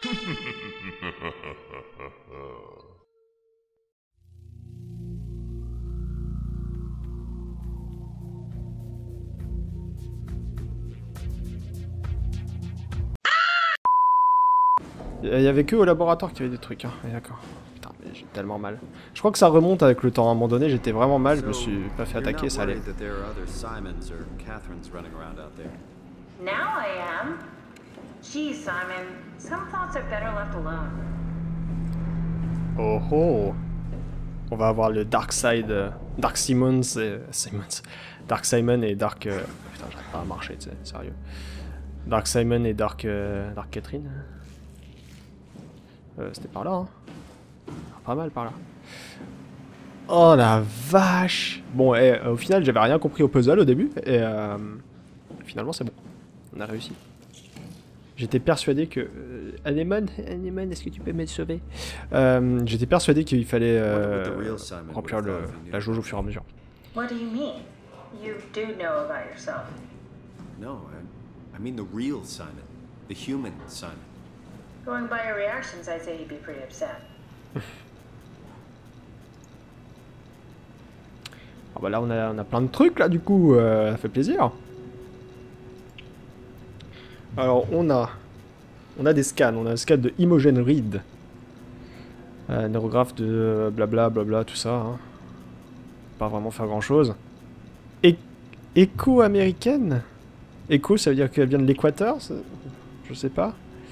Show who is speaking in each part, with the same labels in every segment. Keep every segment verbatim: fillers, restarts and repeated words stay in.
Speaker 1: Il y avait que au laboratoire qu'il y avait des trucs, hein. D'accord. Putain, mais j'ai tellement mal. Je crois que ça remonte avec le temps. À un moment donné, j'étais vraiment mal. Je me suis pas fait attaquer, ça allait.
Speaker 2: Now I am. Gee, Simon, some thoughts are better left alone.
Speaker 1: Oh oh. On va avoir le Dark Side, euh, Dark Simmons et Simmons, Dark Simon et Dark. Euh... Putain, j'arrive pas à marcher, tu sais, sérieux. Dark Simon et Dark, euh, Dark Catherine. Euh, C'était par là, hein. Pas mal par là. Oh la vache. Bon, et, euh, au final, j'avais rien compris au puzzle au début, et euh, finalement, c'est bon. On a réussi. J'étais persuadé que... Euh, Anémone, Anémone, est-ce que tu peux me sauver? euh, J'étais persuadé qu'il fallait euh, remplir le, la jauge au fur et à mesure.
Speaker 2: What do you mean? You do know about yourself.
Speaker 3: No, I, I mean the real Simon. The human Simon.
Speaker 2: Going by your reactions, I'd say he'd be pretty upset.
Speaker 1: Ah bah là, on a, on a plein de trucs, là, du coup. Euh, ça fait plaisir. Alors, on a... On a des scans. On a un scan de Imogen Reed. Euh, neurographe de blabla, blabla, tout ça. Hein. Pas vraiment faire grand-chose. É Écho américaine? Écho, ça veut dire qu'elle vient de l'Équateur? Je sais pas.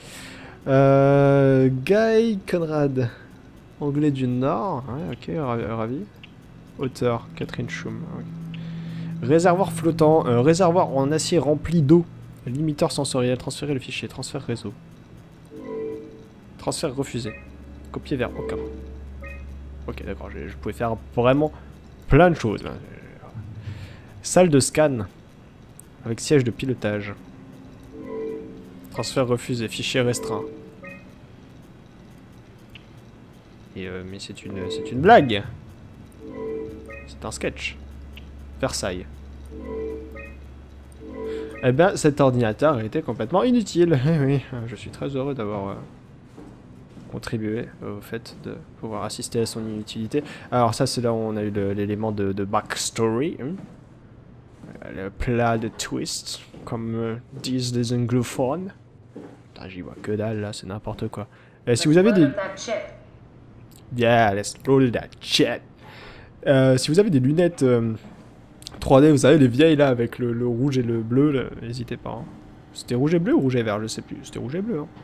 Speaker 1: Euh, Guy Conrad. Anglais du Nord. Ouais, ok, ravi. Auteur, Catherine Schum. Okay. Réservoir flottant. Euh, réservoir en acier rempli d'eau. Limiteur sensoriel. Transférer le fichier. Transfert réseau. Transfert refusé. Copier vers aucun. Ok, d'accord. Je, je pouvais faire vraiment plein de choses. Là. Salle de scan. Avec siège de pilotage. Transfert refusé. Fichier restreint. Et euh, mais c'est une, c'est une blague. C'est un sketch. Versailles. Eh ben, cet ordinateur était complètement inutile. Eh oui, je suis très heureux d'avoir euh, contribué au fait de pouvoir assister à son inutilité. Alors ça, c'est là où on a eu l'élément de, de backstory. Hein. Le plat de twist, comme euh, disent les anglophones. Putain, j'y vois que dalle, là, c'est n'importe quoi. Et si vous avez des... Yeah, let's roll that shit. Euh, si vous avez des lunettes euh, trois D, vous savez, les vieilles là, avec le, le rouge et le bleu, n'hésitez pas. Hein. C'était rouge et bleu ou rouge et vert, je sais plus. C'était rouge et bleu. Hein.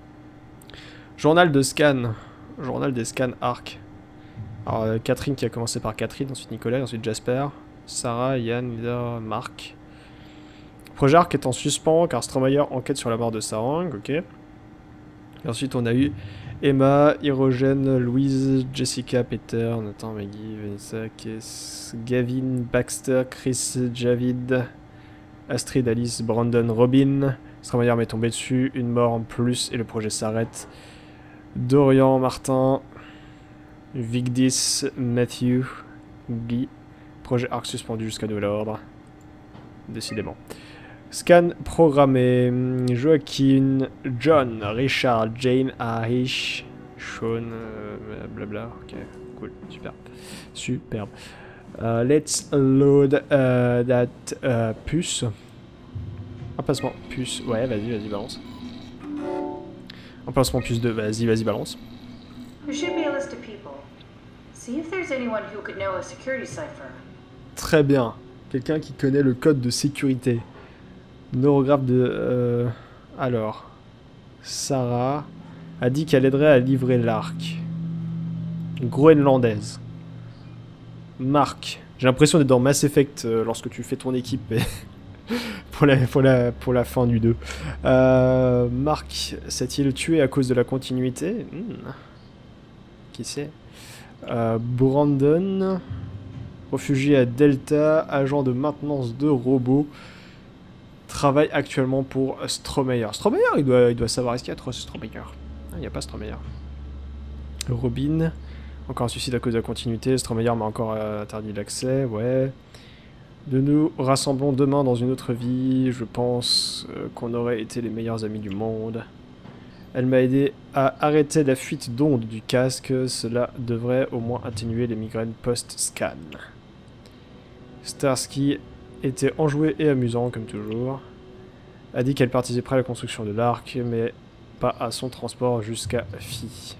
Speaker 1: Journal de scan. Journal des scans arc. Alors, euh, Catherine qui a commencé par Catherine, ensuite Nicolas, ensuite Jasper, Sarah, Yann, Lida, Marc. Projet arc est en suspens car Stromayer enquête sur la mort de Sarang, ok. Et ensuite on a eu Emma, Hirogène, Louise, Jessica, Peter, Nathan, Maggie, Vanessa, Kess, Gavin, Baxter, Chris, Javid, Astrid, Alice, Brandon, Robin. Stromayer m'est tombé dessus, une mort en plus et le projet s'arrête. Dorian, Martin, Vigdis, Matthew, Guy. Projet arc suspendu jusqu'à nouvel ordre. Décidément. Scan programmé. Joaquin, John, Richard, Jane, Arish, Sean, euh, blabla. Ok, cool, super. Superbe. Uh, let's load uh, that uh, puce. Emplacement puce. Ouais, vas-y, vas-y, balance. Emplacement puce deux. Vas-y, vas-y, balance.
Speaker 2: There should be a list of people. See if there's anyone who could know a security cipher.
Speaker 1: Très bien. Quelqu'un qui connaît le code de sécurité. Neurographe de... Euh, alors... Sarah a dit qu'elle aiderait à livrer l'arc. Groenlandaise. Marc. J'ai l'impression d'être dans Mass Effect euh, lorsque tu fais ton équipe et pour, la, pour, la, pour la fin du deux. Euh, Marc s'est-il tué à cause de la continuité? hmm. Qui sait? euh, Brandon... Réfugié à Delta, agent de maintenance de robots, travaille actuellement pour Stromayer. Stromayer, il doit, il doit savoir, est-ce qu'il y a trop Stromayer? Il n'y a pas Stromayer. Robin, encore un suicide à cause de la continuité, Stromayer m'a encore euh, interdit l'accès, ouais. De nous rassemblons demain dans une autre vie, je pense euh, qu'on aurait été les meilleurs amis du monde. Elle m'a aidé à arrêter la fuite d'ondes du casque. Cela devrait au moins atténuer les migraines post-scan. Starsky était enjoué et amusant, comme toujours. A dit qu'elle participerait à la construction de l'arc, mais pas à son transport jusqu'à Phi.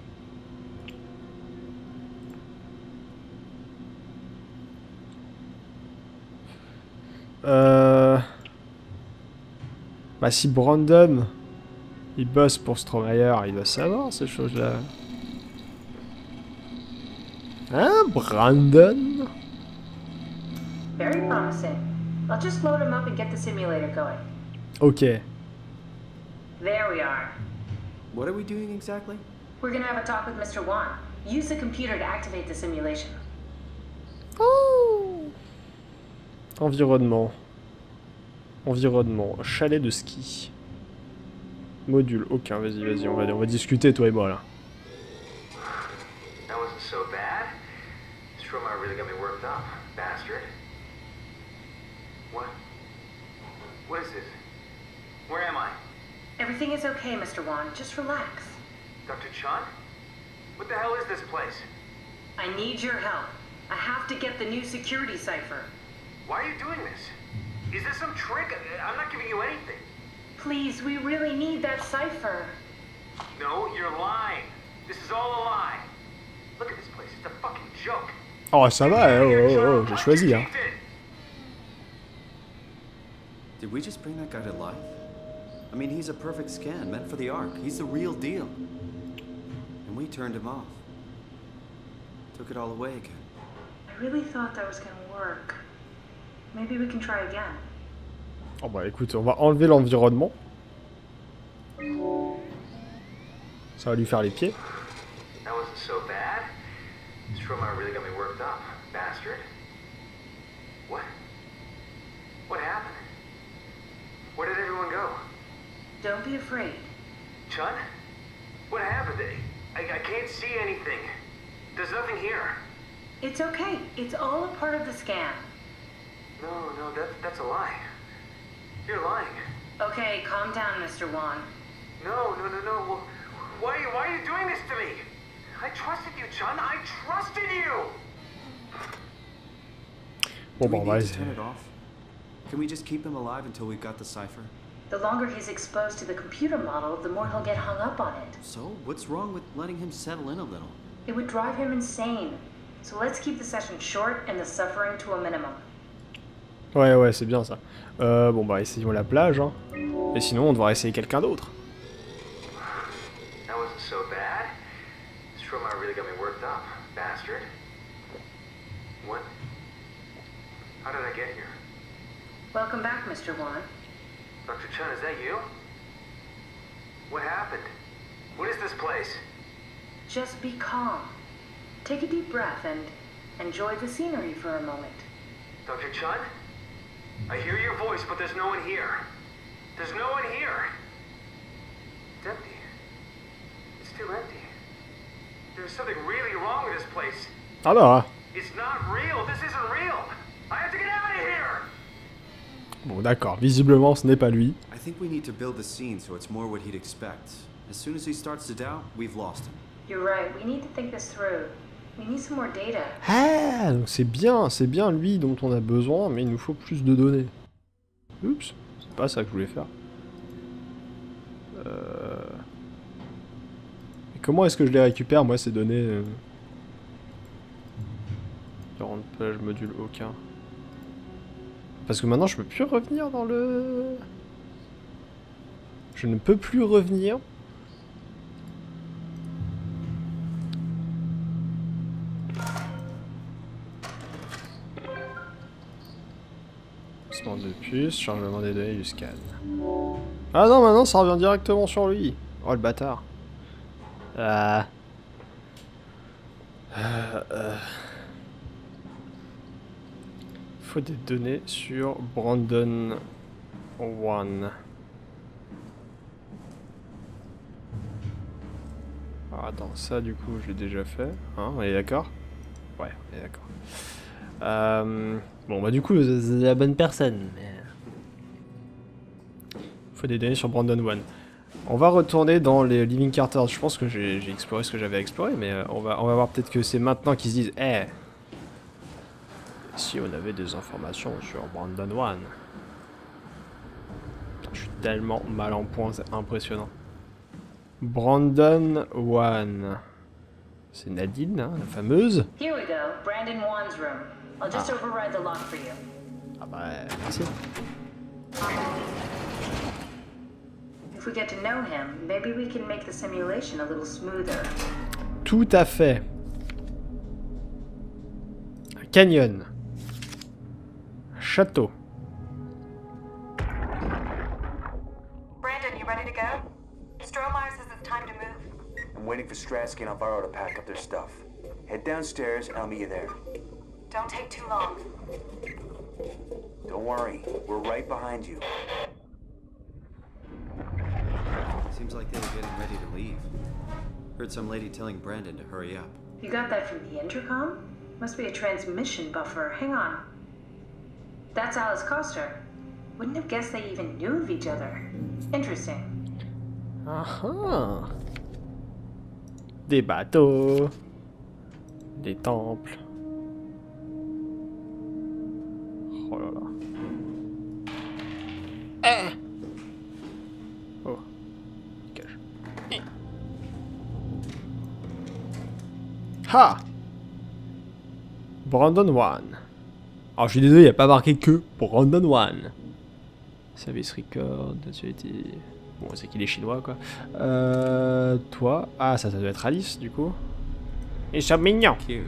Speaker 1: Euh... Bah si Brandon, il bosse pour Stromae, il doit savoir ces choses-là. Hein, Brandon?
Speaker 2: Very promising. I'll just load him up and get the simulator going.
Speaker 1: Ok.
Speaker 2: There we are.
Speaker 3: What are we doing exactly?
Speaker 2: We're gonna have a talk with Mister Wan. Use the computer to activate the simulation.
Speaker 1: Oh. Environnement. Environnement. Chalet de ski. Module. Aucun. Vas-y, vas-y, on va, on va discuter, toi et moi, là.
Speaker 4: That wasn't so bad. Stromae really got me worked up, bastard. What? What is this? Where am I?
Speaker 2: Everything is okay, Mister Wan. Just relax.
Speaker 4: Doctor Chun? What the hell is this place?
Speaker 2: I need your help. I have to get the new security cipher.
Speaker 4: Why are you doing this? Is this some trick? I'm not giving you anything.
Speaker 2: Please, we really need that cipher.
Speaker 4: No, you're lying. This is all a lie. Look at this place. It's a fucking joke.
Speaker 1: Oh, ça va, oh, oh, oh, j'ai choisi, hein.
Speaker 3: Did we just bring that guy to life? I mean, he's a perfect scan, meant for the Ark. He's the real deal. And we turned him off. Took it all away again.
Speaker 2: I really thought that was gonna work. Maybe we can try again.
Speaker 1: Oh bah écoute, on va enlever l'environnement. Ça va lui faire les pieds.
Speaker 4: That wasn't so bad. Stromae really got me worked up, bastard. What? What happened? Where did everyone go?
Speaker 2: Don't be afraid.
Speaker 4: Chun? What happened? I, I can't see anything. There's nothing here.
Speaker 2: It's okay. It's all a part of the scan.
Speaker 4: No, no, that, that's a lie. You're lying.
Speaker 2: Okay, calm down, Mister Wan.
Speaker 4: No, no, no, no. Well, why, are you, why are you doing this to me? I trusted you, Chun. I trusted you!
Speaker 1: Bon
Speaker 3: Do
Speaker 1: bah
Speaker 3: we
Speaker 1: on va
Speaker 3: need to turn it off? Can we just keep him alive until we've got the cipher?
Speaker 2: The longer he's exposed to the computer model, the more he'll get hung up on it.
Speaker 3: So, what's wrong with letting him settle in a little?
Speaker 2: It would drive him insane. So let's keep the session short and the suffering to a minimum.
Speaker 1: Ouais, ouais, c'est bien ça. Euh, bon bah essayons la plage, hein. Et sinon on devra essayer quelqu'un d'autre.
Speaker 4: That wasn't so bad. Stromae really got me worked up, bastard. What? How did I get here?
Speaker 2: Welcome back, Mister Wan.
Speaker 4: Doctor Chun, is that you? What happened? What is this place?
Speaker 2: Just be calm. Take a deep breath and enjoy the scenery for a moment.
Speaker 4: Doctor Chun? I hear your voice, but there's no one here. There's no one here. It's empty. It's still empty. There's something really wrong with this place.
Speaker 1: Ah bah.
Speaker 4: It's not real. This isn't real. I have to get out of here.
Speaker 1: Bon d'accord, visiblement ce n'est pas lui.
Speaker 3: I think we need to build the scene so it's more what he'd expect. As soon as he starts to doubt, we've lost him.
Speaker 2: You're right. We need to think this through. We need some more data.
Speaker 1: Ah, donc c'est bien, c'est bien lui dont on a besoin, mais il nous faut plus de données. Oups, c'est pas ça que je voulais faire. Euh... Et comment est-ce que je les récupère, moi, ces données euh... quarante pages, module aucun. Parce que maintenant, je peux plus revenir dans le... Je ne peux plus revenir. De puce, chargement des données du scan. Ah non, maintenant ça revient directement sur lui. Oh le bâtard. Ah. Euh, euh. Faut des données sur Brandon Wan. Alors attends, ça du coup je l'ai déjà fait. Hein, on est d'accord? Ouais, on est d'accord. Euh... Bon bah du coup c'est la bonne personne. Mais... faut des données sur Brandon Wan. On va retourner dans les Living Quarters. Je pense que j'ai exploré ce que j'avais exploré, mais euh, on, va, on va voir peut-être que c'est maintenant qu'ils se disent « Eh, si on avait des informations sur Brandon One. » Je suis tellement mal en point, c'est impressionnant. Brandon One. C'est Nadine, hein, la fameuse.
Speaker 2: Here we go, Brandon Wan's room. I'll just
Speaker 1: Ah.
Speaker 2: override the lock for you.
Speaker 1: Ah bah, merci.
Speaker 2: If we get to know him, maybe we can make the simulation a little smoother.
Speaker 1: Tout à fait. Un canyon. Un château.
Speaker 5: Brandon, you ready to go? Strohmeyer says it's time to move.
Speaker 6: I'm waiting for Stratsky and Alvaro to pack up their stuff. Head downstairs and I'll meet you there.
Speaker 5: Don't take too long.
Speaker 6: Don't worry, we're right behind you.
Speaker 3: Seems like they were getting ready to leave. Heard some lady telling Brandon to hurry up.
Speaker 2: You got that from the intercom? Must be a transmission buffer. Hang on. That's Alice Coster. Wouldn't have guessed they even knew of each other. Interesting.
Speaker 1: Ah ah. Des bateaux. Des temples. Oh là là. Ah. Oh. Cache. Eh. Ha. Brandon One. Alors je suis désolé, il n'y a pas marqué que Brandon One. Service record, nationalité. Bon, c'est qu'il est chinois quoi. Euh. Toi. Ah, ça, ça doit être Alice du coup. Ils sont mignons.
Speaker 3: Cute.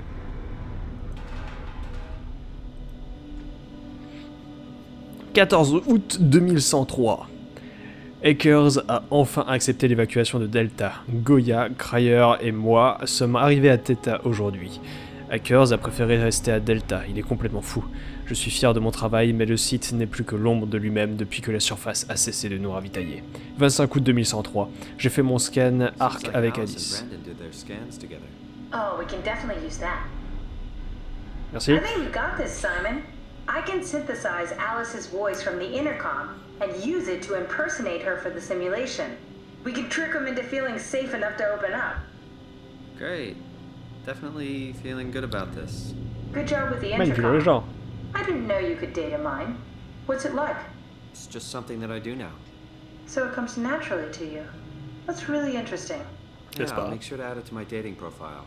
Speaker 1: quatorze août deux mille cent trois. Akers a enfin accepté l'évacuation de Delta. Goya, Cryer et moi sommes arrivés à Theta aujourd'hui. Akers a préféré rester à Delta, il est complètement fou. Je suis fier de mon travail, mais le site n'est plus que l'ombre de lui-même depuis que la surface a cessé de nous ravitailler. vingt-cinq août deux mille cent trois. J'ai fait mon scan ARC
Speaker 3: Seems like
Speaker 1: avec
Speaker 3: Alice
Speaker 1: Alice.
Speaker 3: and Brandon did their scans together.
Speaker 2: Oh, we can definitely use that.
Speaker 1: Merci.
Speaker 2: I think we got this, Simon. I can synthesize Alice's voice from the intercom and use it to impersonate her for the simulation. We can trick him into feeling safe enough to open up.
Speaker 3: Great. Definitely feeling good about this.
Speaker 2: Good job with the
Speaker 1: Magnifique le
Speaker 2: intercom.
Speaker 1: genre.
Speaker 2: I didn't know you could data mine. What's it like?
Speaker 3: It's just something that I do now.
Speaker 2: So it comes naturally to you. That's really interesting.
Speaker 3: Yeah,
Speaker 1: N'est-ce
Speaker 3: I'll
Speaker 1: pas?
Speaker 3: make sure to add it to my dating profile.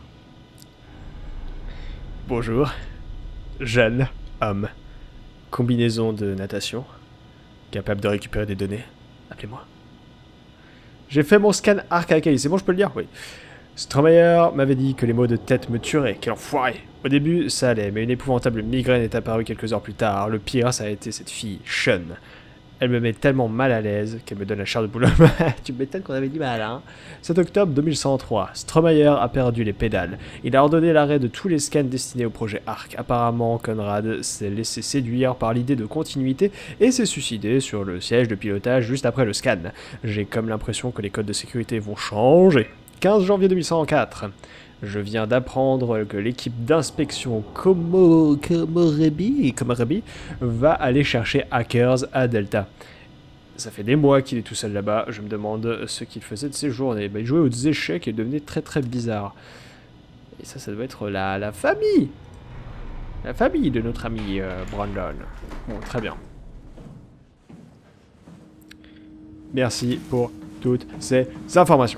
Speaker 1: Bonjour. Jeune homme. Combinaison de natation. Capable de récupérer des données. Appelez-moi. J'ai fait mon scan ARC avec Alice. C'est bon, je peux le dire? Oui. Strohmeyer m'avait dit que les maux de tête me tueraient. Quel enfoiré! Au début, ça allait, mais une épouvantable migraine est apparue quelques heures plus tard. Le pire, ça a été cette fille, Sean. Elle me met tellement mal à l'aise qu'elle me donne la chair de poule. Tu m'étonnes qu'on avait dit mal, hein? sept octobre deux mille cent trois. Strohmeyer a perdu les pédales. Il a ordonné l'arrêt de tous les scans destinés au projet ARC. Apparemment, Conrad s'est laissé séduire par l'idée de continuité et s'est suicidé sur le siège de pilotage juste après le scan. J'ai comme l'impression que les codes de sécurité vont changer. quinze janvier deux mille cent quatre. Je viens d'apprendre que l'équipe d'inspection Komo... Komorebi... Komorebi va aller chercher Akers à Delta. Ça fait des mois qu'il est tout seul là-bas, je me demande ce qu'il faisait de ses journées. Bah, il jouait aux échecs et devenait très très bizarre. Et ça, ça doit être la, la famille La famille de notre ami euh, Brandon. Bon, très bien. Merci pour toutes ces informations.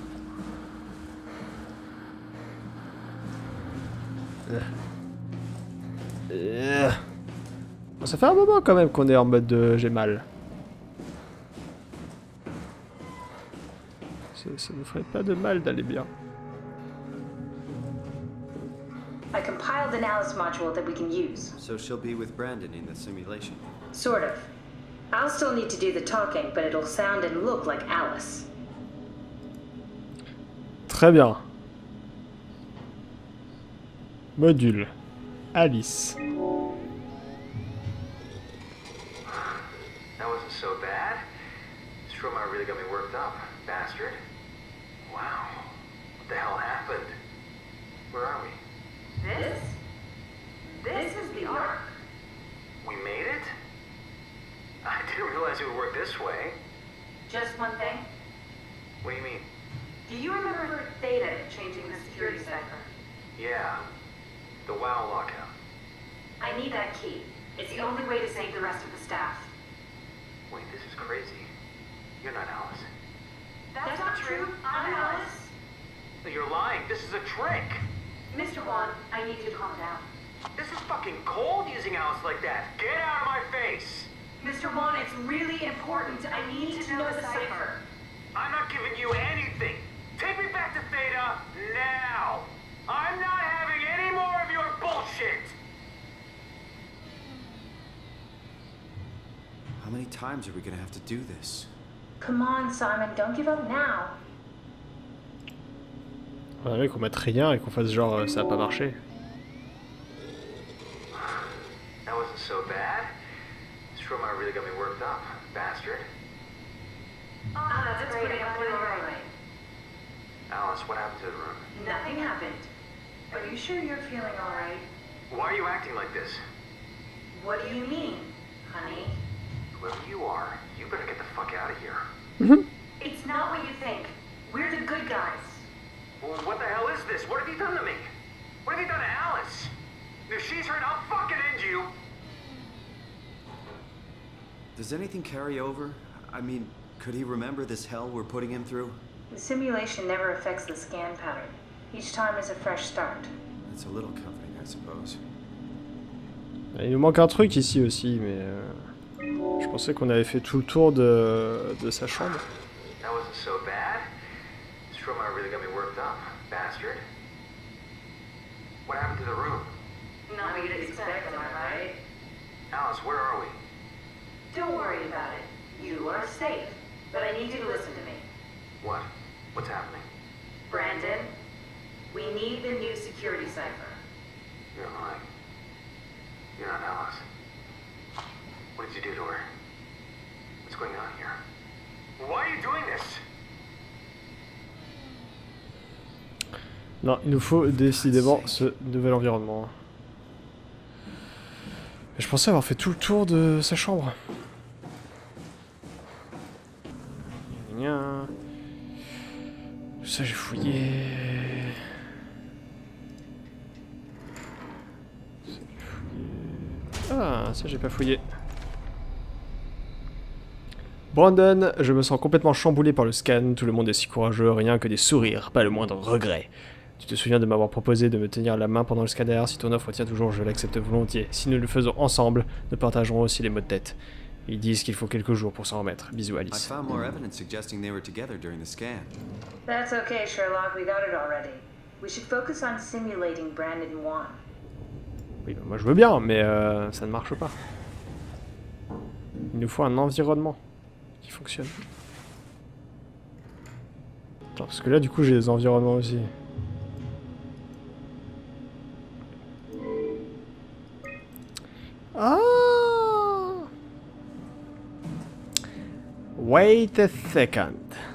Speaker 1: Euh... Bon, ça fait un moment quand même qu'on est en mode de j'ai mal. Ça ne ferait pas de mal d'aller bien.
Speaker 2: I compiled an Alice module that we can use.
Speaker 3: So she'll be with Brandon in the simulation.
Speaker 2: Sort of. I'll still need to do the talking, but it'll sound and look like Alice.
Speaker 1: Très bien. Module. Alice.
Speaker 4: That wasn't so bad. Strohmeyer really got me worked up, bastard. Wow. What the hell happened? Where are we?
Speaker 2: This? This is the Ark.
Speaker 4: We made it? I didn't realize it would work this way.
Speaker 2: Just one thing.
Speaker 4: What do you mean?
Speaker 5: Do you remember Theta changing the security cipher?
Speaker 4: Yeah. The WoW lockout.
Speaker 5: I need that key. It's the only way to save the rest of the staff.
Speaker 4: Wait, this is crazy. You're not Alice.
Speaker 5: That's, That's not true. I'm Alice.
Speaker 4: No, you're lying. This is a trick.
Speaker 5: Mister Wan, I need you to calm down.
Speaker 4: This is fucking cold using Alice like that. Get out of my face.
Speaker 5: Mister Wan, it's really important. I need to know the cipher.
Speaker 4: I'm not giving you anything. Take me back to Theta now. I'm not having any more of your bullshit.
Speaker 3: How many times are we gonna have to do this?
Speaker 2: Come on, Simon, don't give up now.
Speaker 1: Ouais, qu'on mette rien et qu'on fasse genre euh, ça a pas marché.
Speaker 4: That wasn't so bad. Stromae really got me worked up, bastard.
Speaker 5: Oh, that's great. I'm doing all right.
Speaker 4: Alice, what happened to the room?
Speaker 2: Nothing happened. Are you sure you're feeling all right?
Speaker 4: Why are you acting like this?
Speaker 2: What do you mean, honey?
Speaker 4: Whoever you are, you better get the fuck out of here.
Speaker 5: It's not what you think. We're the good guys.
Speaker 4: Well, what the hell is this? What have you done to me? What have you done to Alice? If she's hurt, I'll fucking end you!
Speaker 3: Does anything carry over? I mean, could he remember this hell we're putting him through?
Speaker 2: The simulation never affects the scan pattern. Each time is a fresh start.
Speaker 3: That's a little comforting, I suppose.
Speaker 1: Il nous manque un truc ici aussi, mais euh, je pensais qu'on avait fait tout le tour de, de sa chambre.
Speaker 4: That wasn't so bad. Stromae really got me worked up, bastard. What happened to the room?
Speaker 2: Not what you'd expect, am I right?
Speaker 4: Alice, where are we?
Speaker 2: Don't worry about it. You are safe. But I need you to listen to me.
Speaker 4: What? What's happening?
Speaker 2: Brandon, we need the new security cipher.
Speaker 4: You're lying. You're not Alice. What did you do to her? What's going on here? Why are you doing this?
Speaker 1: Non, il nous faut décidément ce nouvel environnement. Mais je pensais avoir fait tout le tour de sa chambre. Gna. Ça j'ai fouillé. Ça, j'ai fouillé. Ah, ça j'ai pas fouillé. Brandon, je me sens complètement chamboulé par le scan, tout le monde est si courageux, rien que des sourires, pas le moindre regret. Tu te souviens de m'avoir proposé de me tenir la main pendant le scanner, si ton offre tient toujours, je l'accepte volontiers. Si nous le faisons ensemble, nous partagerons aussi les maux de tête. Ils disent qu'il faut quelques jours pour s'en remettre. Bisous
Speaker 3: I
Speaker 1: Alice.
Speaker 3: found more evidence suggesting they were together during the scan.
Speaker 2: That's okay, Sherlock. We got it already. We should focus on simulating Brandon Wan.
Speaker 1: Oui, bah moi je veux bien, mais euh, ça ne marche pas. Il nous faut un environnement qui fonctionne. Attends, parce que là du coup j'ai des environnements aussi. Ah! Wait a second.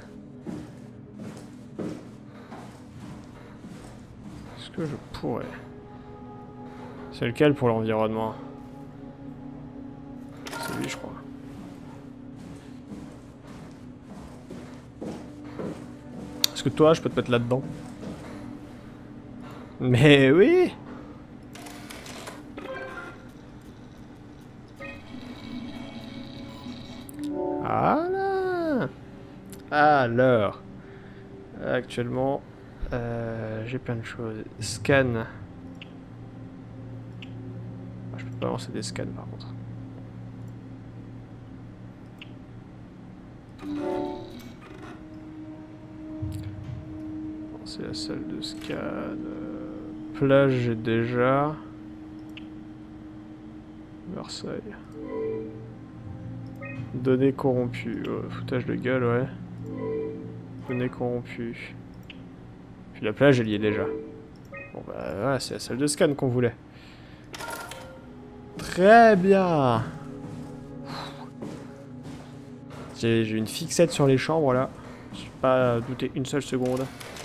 Speaker 1: Est-ce que je pourrais? C'est lequel pour l'environnement? C'est lui, je crois. Est-ce que toi, je peux te mettre là-dedans? Mais oui! Voilà. Alors, actuellement, euh, j'ai plein de choses. Scan. Ah, je peux pas lancer des scans par contre. C'est la salle de scan. Euh, plage, j'ai déjà. Marseille. Données corrompues. Oh, foutage de gueule, ouais. Données corrompues. Puis la plage, elle y est déjà. Bon bah voilà, c'est la salle de scan qu'on voulait. Très bien. J'ai une fixette sur les chambres là. Je suis pas douté une seule seconde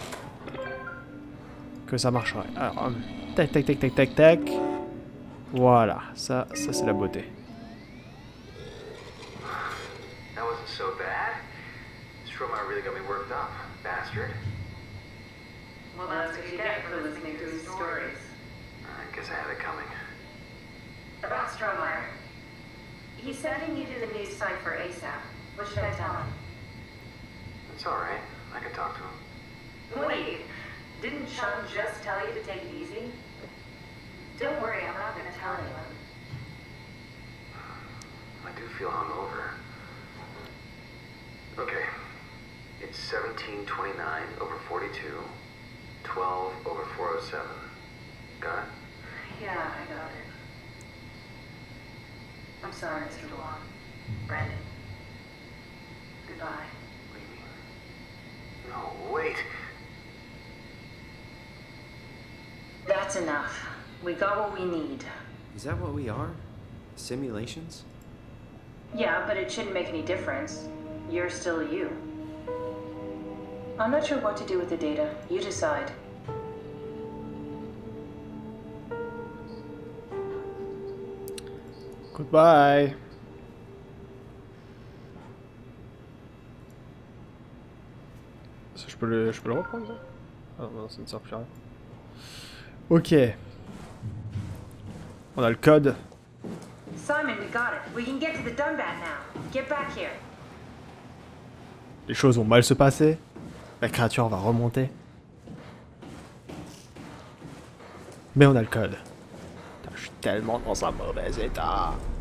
Speaker 1: que ça marcherait. Alors, tac tac tac tac tac tac. Voilà, ça, ça c'est la beauté.
Speaker 4: That wasn't so bad. Stromae really got me worked up, bastard.
Speaker 2: Well, that's what you get for listening to his stories.
Speaker 4: I guess I had it coming.
Speaker 2: About Strohmeyer. He's sending you to the news site for ASAP. What should I tell him?
Speaker 4: It's alright. I can talk to him.
Speaker 2: Wait, didn't Sean just tell you to take it easy? Don't worry, I'm not gonna tell anyone.
Speaker 4: I do feel hungover. Okay. It's seventeen twenty-nine over forty-two. twelve over four oh seven. Got it?
Speaker 2: Yeah, I got it. I'm sorry, Mister DeWong. Brandon. Goodbye.
Speaker 4: What do you mean? No, wait.
Speaker 2: That's enough. We got what we need.
Speaker 1: Is that what we are? Simulations?
Speaker 2: Yeah, but it shouldn't make any difference. You're still you. I'm not sure what to do with the data. You decide.
Speaker 1: Goodbye. Ça, je peux le, je peux le reprendre ça? Ah non, ça ne sert plus à rien. Ok. On a le code.
Speaker 2: Simon, we got it. We can get to the Dunbat now. Get back here.
Speaker 1: Les choses vont mal se passer. La créature va remonter. Mais on a le code. Putain, je suis tellement dans un mauvais état.